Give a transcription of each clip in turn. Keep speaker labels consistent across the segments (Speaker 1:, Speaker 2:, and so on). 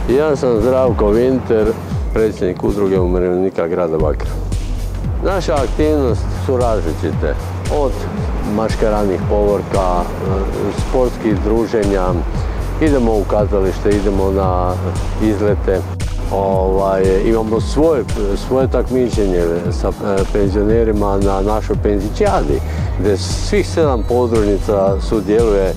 Speaker 1: Ja sam Zdravko Vinter, predsjednik udruge umirovljenika grada Bakra. Naše aktivnosti su različite, od maškaradnih povorka, sportskih druženja, idemo u kazalište, idemo na izlete. Imamo svoje takmičenje sa penzionerima na našoj penzičijadi, gdje svih 7 podružnica sudjeluje.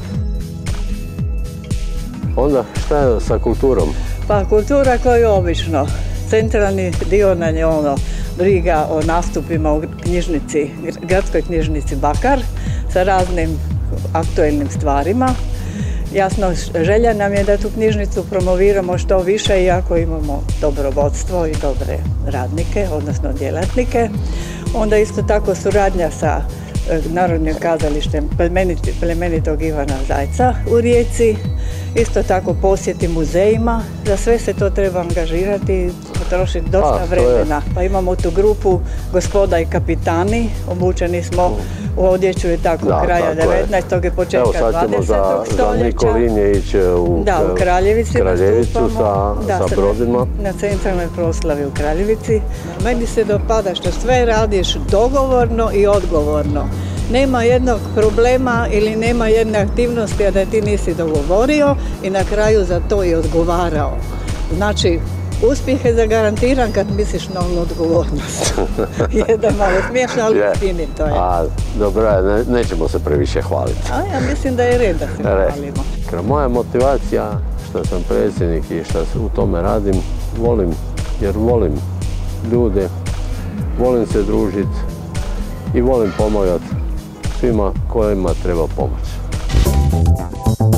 Speaker 1: Onda šta je sa kulturom?
Speaker 2: Pa kultura koju obično. Centralni dio nam je briga o nastupima u knjižnici, gradskoj knjižnici Bakar sa raznim aktuelnim stvarima. Jasno, želja nam je da tu knjižnicu promoviramo što više, iako imamo dobro vodstvo i dobre radnike, odnosno djelatnike. Onda isto tako suradnja sa Narodnim kazalištem plemenitog Ivana Zajca u Rijeci. Isto tako posjeti muzejima, za sve se to treba angažirati i potrošiti dosta vremena. Pa imamo tu grupu Gospoda i kapitani, obučeni smo u odjeću i tako kraja 19. i početka 20. stoljeća. Evo sad ćemo
Speaker 1: za Nikolinje ići u
Speaker 2: Kraljevicu
Speaker 1: sa brodima.
Speaker 2: Na centralnoj proslavi u Kraljevici. Meni se dopada što sve radiš dogovorno i odgovorno. Nema jednog problema ili nema jedne aktivnosti, a da ti nisi dogovorio i na kraju za to i odgovarao. Znači, uspjeh je zagarantiran kad misliš na onu odgovornost. Je da je malo smiješno, ali istini to je.
Speaker 1: Dobro, nećemo se previše hvaliti.
Speaker 2: Ja mislim da je red da se hvalimo.
Speaker 1: Moja motivacija što sam predsjednik i što u tome radim, jer volim ljude, volim se družiti i volim pomagati svima kojima treba pomoć.